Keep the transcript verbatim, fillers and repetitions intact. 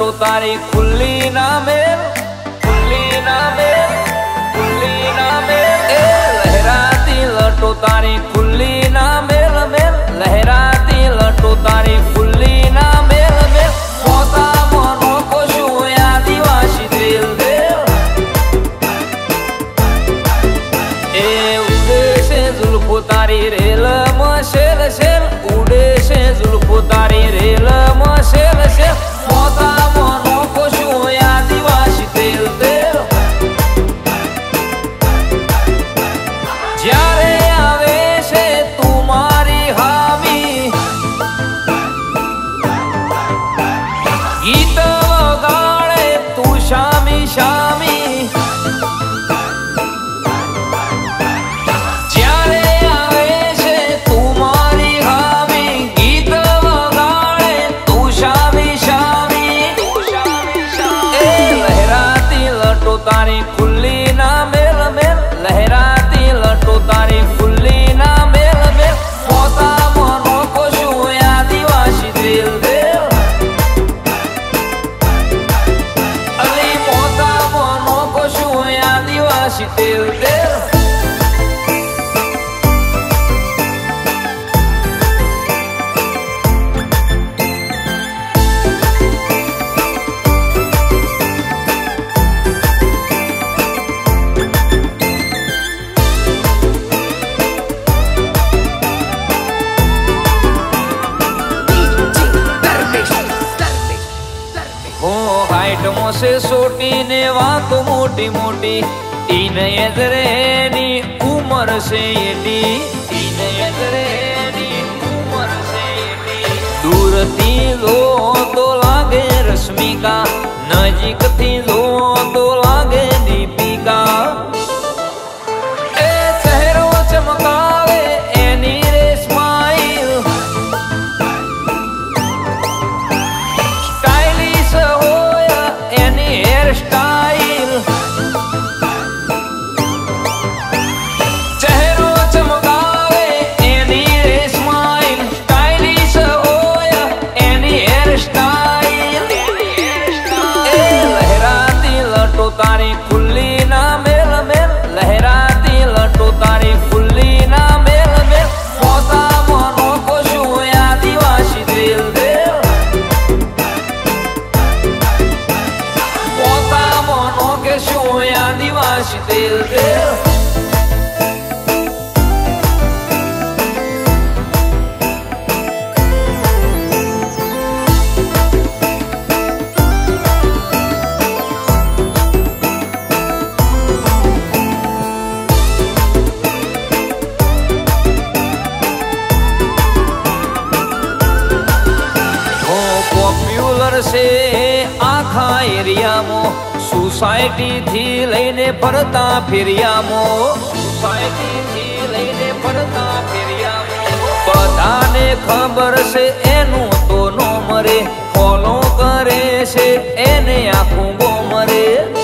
લટો તારી ખુલ્લી ના મેલ, ખુલ્લી ના મેલ, ખુલ્લી ના મેલ. એ લહેરાતી લટો તારી ખુલ્લી ના મેલ મેલ, લહેરાતી લટો તારી ખુલ્લી ના મેલ મેલ. પોતા મનો કોશું આદિવાસી તેલ તેલ. એ ઉડે છે ઝુલ્ફો તારી રેલ મશેલ શેલ, ઉડે છે ઝુલ્ફો તારી રેલ મશેલ શેલ. પોતા મનો કોશું આદિવાસી તેલ તેલ. જ્યારે આવે છે તું મારી હામી, ગીત વગાડે તું શામી શામી. જ્યારે આવે છે તું મારી હામી, ગીત વગાડે તું શામી શામી. એ લહેરાતી લટો તારી ખુલ્લી ના મેલ મેલ, લહેરાતી લટો તારી ખુલ્લી ના મેલ મેલ. પોતા મનો કોશું આદિવાસી તેલ તેલ. અલી પોતા મનો કોશું આદિવાસી તેલ તેલ. મોસે સોટી ને વાતો મોટી મોટી, તીન એદરેની ઉમર છે એટી, તીન એદરેની ઉમર છે એટી. દૂરથી જો તો લાગે રશ્મિકા, નજીકથી જો તો લાગે દીપિકા. એ ચહેરો ચમકાવે એની રે સ્માઈલ, સ્ટાઇલિશ હોય એની હેર સ્ટાઇલ. ચહેરો ચમકાવે એની રે સ્માઇલ, સ્ટાઇલિશ હોય એની હેર સ્ટાઇલ. એ લહેરાતી લટો તારી ખુલ્લી ના મેલ મેલ, લહેરાતી લટો તારી ખુલ્લી ના મેલ મેલ. પોતા મનો કોશું આદિવાસી તેલ તેલ. પોતા મનો કે શું આદિવાસી તેલ તેલ. પોપ્યુલર છે આખા એરિયામાં, સોસાયટી થી લઈને ફરતા ફેરિયામાં, સોસાયટી થી લઈને ફરતા ફેરિયામાં. બધાને ખબર છે એનું તો નો મરે, ફોલો કરે છે એને આખું ગો મરે.